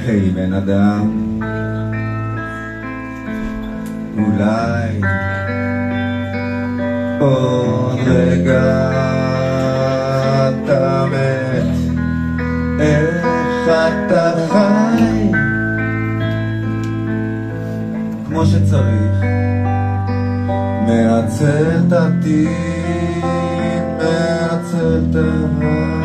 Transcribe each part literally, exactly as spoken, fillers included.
היי בן אדם, אולי עוד רגע אתה מת, איך אתה חי כמו שצריך, מנצל את העתיד, מנצל את העתיד.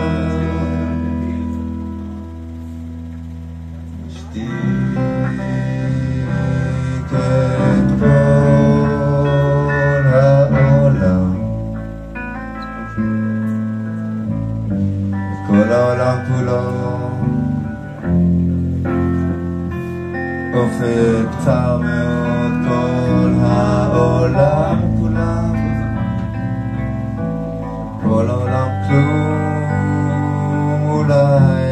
כל העולם כולו אופק צר מאוד, כל העולם כולם, כל העולם כלום, אולי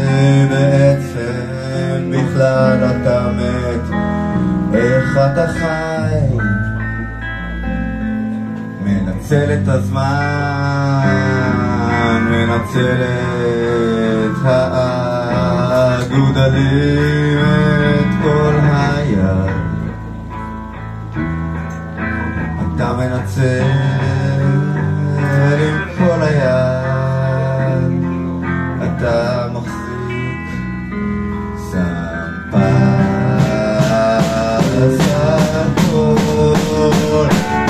בעצם בכלל אתה מת, איך אתה חי, מנצל את הזמן, מנצל את האגודלים, את כל היד, אתה מנצל עם כל היד, אתה מחזיק סמפס הכל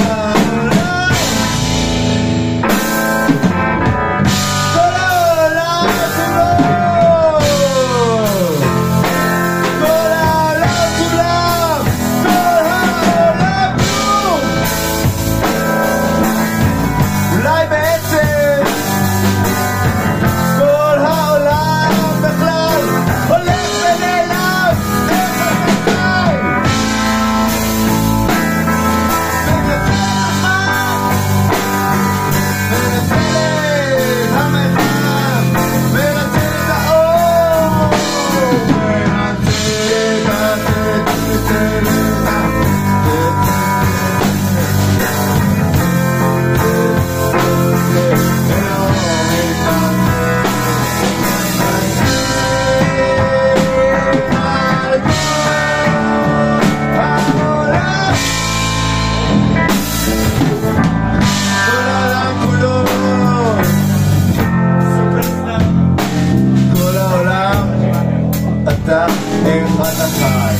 אתה, איך אתה חי.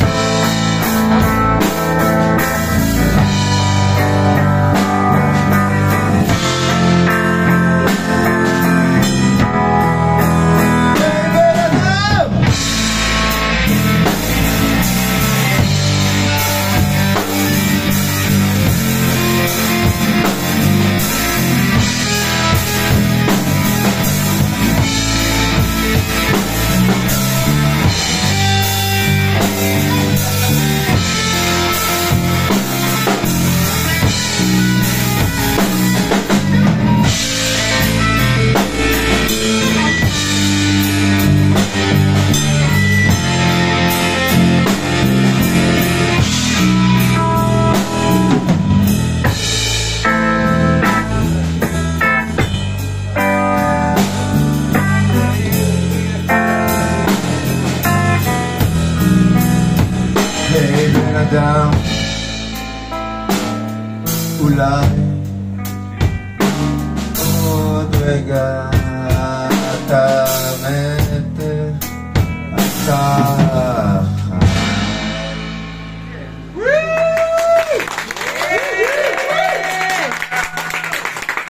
היי בן אדם, אולי עוד רגע אתה מת, אתה